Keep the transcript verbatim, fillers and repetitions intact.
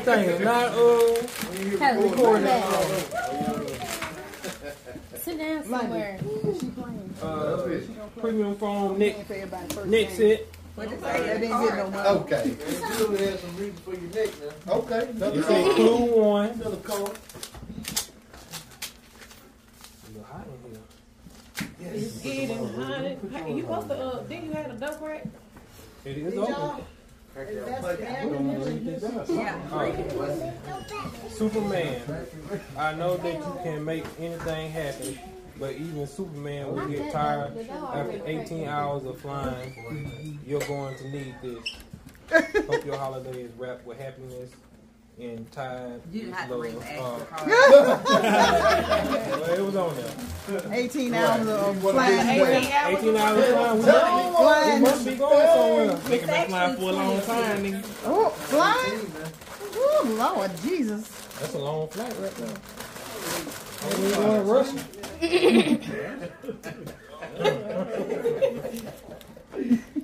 thing, not uh. Recording. Sit down somewhere. Uh, premium phone, neck, neck set. Okay. You still have some reason for your neck now. Okay. You say clue one. Another color. Hot in here. It's getting hot. You supposed to, uh, didn't you have a dope rack? It is open. Superman. I know that you can make anything happen, but even Superman will get tired after eighteen hours of flying. You're going to need this. Hope your holiday is wrapped with happiness and tied You didn't have to read the uh, extra well, it was on there. eighteen hours of flying. eighteen hours of flying. We must, flying. we must be going somewhere. They can been flying for a long time, nigga. Oh, flying? Oh, Lord Jesus. That's a long flight right there. I ain't even going to Russia.